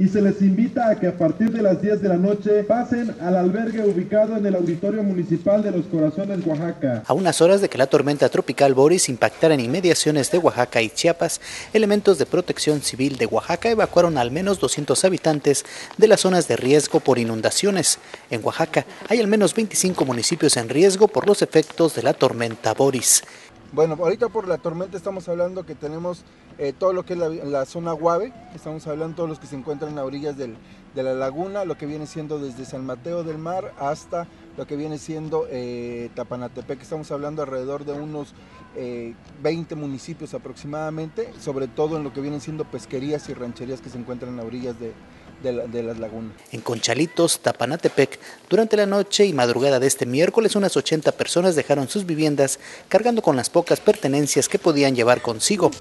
y se les invita a que a partir de las 10 de la noche pasen al albergue ubicado en el Auditorio Municipal de Los Corazones, Oaxaca. A unas horas de que la tormenta tropical Boris impactara en inmediaciones de Oaxaca y Chiapas, elementos de Protección Civil de Oaxaca evacuaron al menos 200 habitantes de las zonas de riesgo por inundaciones. En Oaxaca hay al menos 25 municipios en riesgo por los efectos de la tormenta Boris. Bueno, ahorita por la tormenta estamos hablando que tenemos todo lo que es la zona Guave, estamos hablando de todos los que se encuentran a orillas de la laguna, lo que viene siendo desde San Mateo del Mar hasta lo que viene siendo Tapanatepec, estamos hablando alrededor de unos 20 municipios aproximadamente, sobre todo en lo que vienen siendo pesquerías y rancherías que se encuentran a orillas de las lagunas. En Conchalitos, Tapanatepec, durante la noche y madrugada de este miércoles, unas 80 personas dejaron sus viviendas cargando con las pocas pertenencias que podían llevar consigo.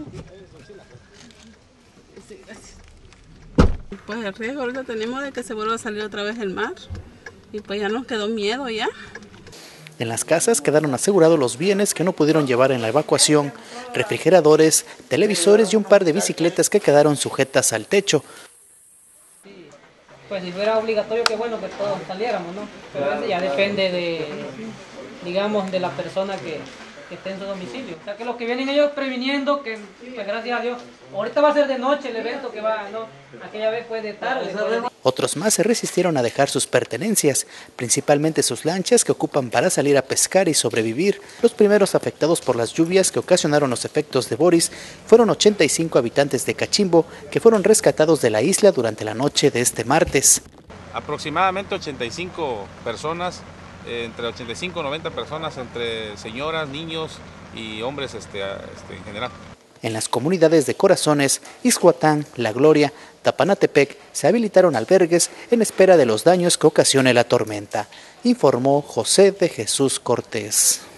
Pues el riesgo ahorita tenemos de que se vuelva a salir otra vez el mar y pues ya nos quedó miedo ya. En las casas quedaron asegurados los bienes que no pudieron llevar en la evacuación, refrigeradores, televisores y un par de bicicletas que quedaron sujetas al techo. Pues si fuera obligatorio que bueno que todos saliéramos, ¿no? Pero eso ya depende de, digamos, de la persona que esté en su domicilio. O sea que los que vienen ellos previniendo, que pues gracias a Dios, ahorita va a ser de noche el evento que va, ¿no? Aquella vez fue de tarde. Otros más se resistieron a dejar sus pertenencias, principalmente sus lanchas que ocupan para salir a pescar y sobrevivir. Los primeros afectados por las lluvias que ocasionaron los efectos de Boris fueron 85 habitantes de Cachimbo que fueron rescatados de la isla durante la noche de este martes. Aproximadamente 85 personas, entre 85 y 90 personas, entre señoras, niños y hombres en general. En las comunidades de Corazones, Ixhuatán, La Gloria, Tapanatepec se habilitaron albergues en espera de los daños que ocasione la tormenta, informó José de Jesús Cortés.